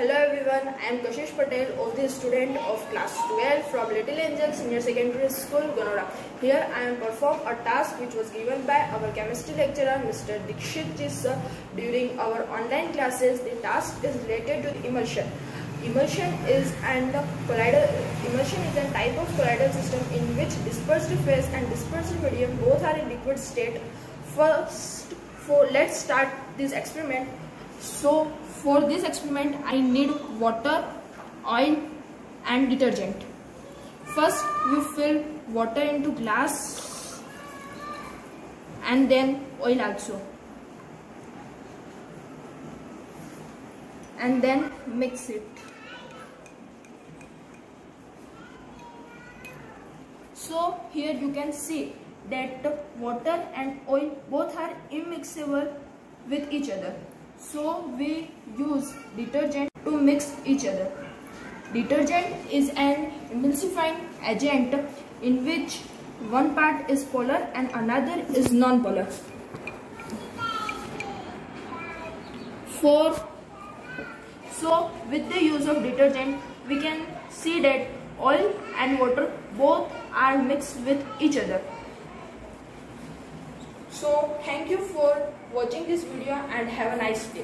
Hello everyone, I am Kashish Patel, OC student of class 12 from Little Angel Senior Secondary School, Ganoda. Here I am perform a task which was given by our chemistry lecturer Mr. Dikshit ji sir during our online classes. The task is related to emulsion. Emulsion is a type of colloidal system in which dispersed phase and dispersed medium both are in liquid state. Let's start this experiment. So for this experiment I need water, oil and detergent. First we fill water into glass and then oil also, and then mix it. So here you can see that water and oil both are immixable with each other. So we use detergent to mix each other. Detergent is an emulsifying agent in which one part is polar and another is non-polar. So with the use of detergent we can see that oil and water both are mixed with each other. So thank you for watching this video and have a nice day.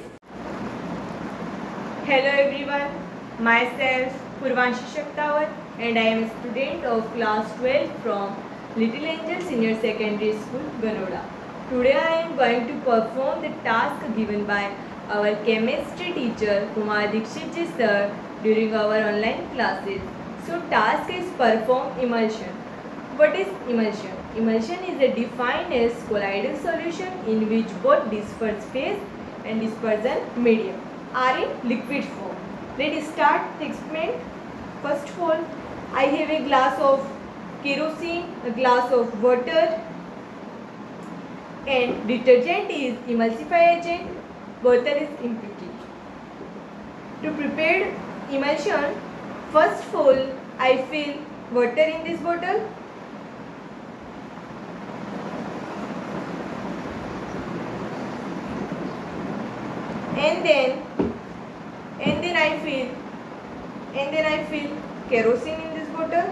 Hello everyone, myself Purvanshi Shaktawat and I am a student of class 12 from Little Angel Senior Secondary School, Ganoda. Today I am going to perform the task given by our chemistry teacher Kumar Dikshit ji sir during our online classes. So task is perform emulsion. What is emulsion? Emulsion is defined as colloidal solution in which both dispersed phase and dispersion medium are in liquid form. Let's start the experiment. First of all, I have a glass of kerosene, a glass of water, and detergent is emulsify agent, water is impurity. To prepare emulsion, first of all, I fill water in this bottle. And then I fill kerosene in this bottle.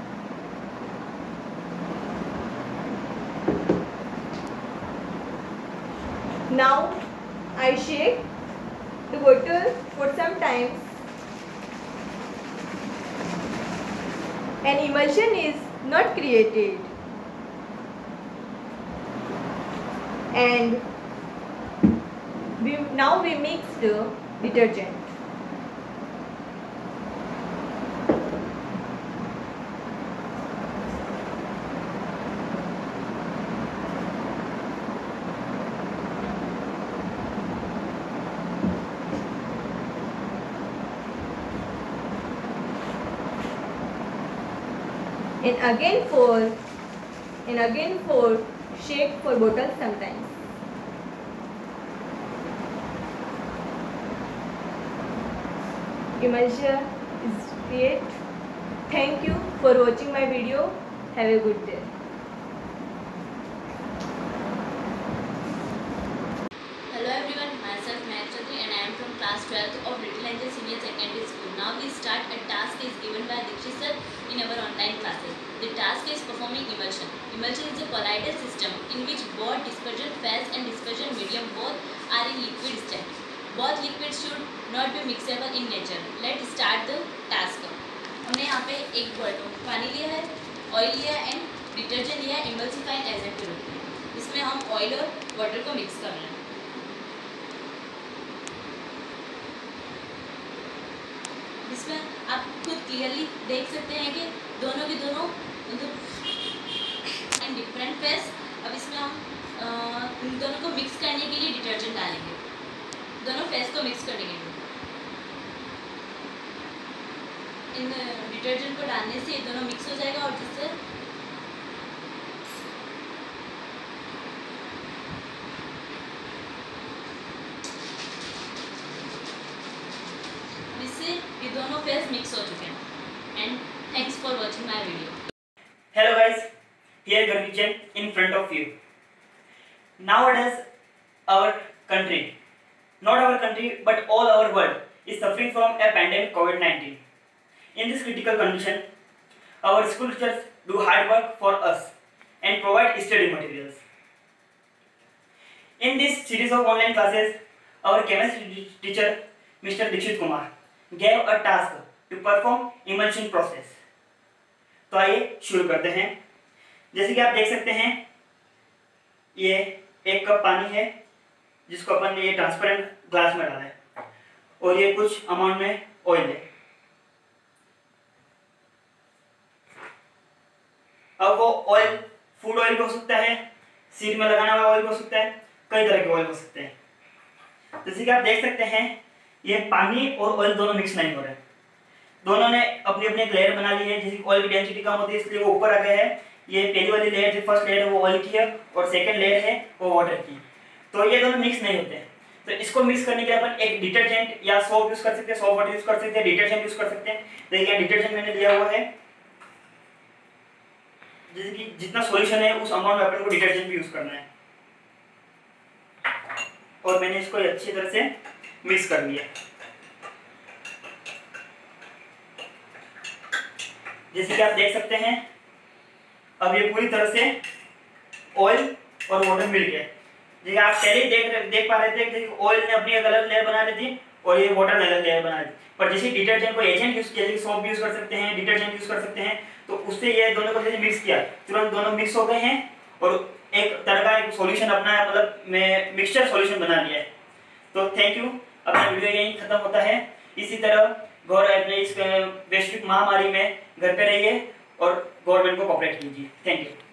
Now I shake the bottle for some time and emulsion is not created. And now we mix the detergent. And again for shake for bottle sometimes. Emulsion is create. Thank you for watching my video. Have a good day. Hello everyone, myself Mahek Chaudhary and I am from class 12th of Little Angel Senior Secondary School. Now we start a task is given by Dikshit sir in our online classes. The task is performing emulsion. Emulsion is a colloidal system in which both dispersion phase and dispersion medium both are in liquid state. Both liquids should not be mixable in nature. Let's start the task. हमने यहाँ पे एक पानी लिया है, oil लिया and detergent लिया है इमल्सिफाइंग एजेंट के रूप में. इसमें हम ऑयल और वाटर को मिक्स कर रहे हैं. इसमें आप खुद क्लियरली देख सकते हैं कि दोनों के दोनों एंड डिफरेंट फेस. अब इसमें हम इन दोनों को मिक्स करने के लिए डिटर्जेंट डालेंगे, दोनों फेस को मिक्स करने के लिए. इन डिटर्जेंट को डालने से ये दोनों मिक्स हो जाएगा और जिससे ये दोनों फेस मिक्स हो चुके हैं. And thanks for watching my video. Hello guys, here Garvichen in front of you. Nowadays our country, not our country but all our world, is suffering from a pandemic COVID-19. In this critical condition, our school teachers do hard work for us and provide study materials. In this series of online classes, our chemistry teacher, Mr. Dikshit Kumar, gave a task to perform emulsion process. तो आइए शुरू करते हैं। जैसे कि आप देख सकते हैं, ये एक कप पानी है जिसको अपन ने ये ट्रांसपेरेंट ग्लास में डाला है और ये कुछ अमाउंट में ऑयल है। अब वो ऑयल फूड ऑयल भी हो सकता है, सीट में लगाने वाला ऑयल भी हो सकता है, कई तरह के ऑयल हो सकते हैं। जैसे कि आप देख सकते हैं, ये पानी और ऑयल दोनों मिक्स नहीं हो रहे हैं। दोनों ने अपनी अपनी एक लेयर बना ली है। जैसे ऑयल की डेंसिटी कम होती है इसलिए वो ऊपर आ गया है। ये पहली वाली लेयर जो फर्स्ट लेयर है वो ऑयल की है और सेकंड लेयर है वो वाटर की। तो ये दोनों मिक्स नहीं होते हैं। तो इसको मिक्स करने के लिए अपन एक डिटर्जेंट या सोप यूज कर सकते हैं, सोप वाटर यूज कर सकते हैं, डिटर्जेंट यूज कर सकते हैं। देखिए डिटर्जेंट मैंने लिया हुआ है, जैसे कि जितना सॉल्यूशन है उस अमाउंट में अपन को डिटर्जेंट भी यूज करना है और मैंने इसको अच्छी तरह से मिक्स कर लिया। जैसे कि आप देख सकते हैं, अब ये पूरी तरह से ऑयल और वाटर मिल गया। जैसे आप पहले देख पा रहे थे कि ऑयल ने अपनी एक अलग लेयर बना ली थी और ये वाटर ने अलग लेयर बना ली। पर जैसे डिटर्जेंट को एजेंट यूज किया, जैसे सोप यूज कर सकते हैं, डिटर्जेंट यूज कर सकते हैं, तो उससे ये दोनों को जैसे मिक्स किया, तुरंत दोनों मिक्स हो गए हैं और एक तरह का एक सॉल्यूशन अपना मतलब मैं मिक्सचर सॉल्यूशन बना लिया है। तो थैंक यू। अपना वीडियो यहीं खत्म होता है। इसी तरह अपने इस वैश्विक महामारी में घर पे रहिए और गवर्नमेंट को कोऑपरेट कीजिए। Thank you.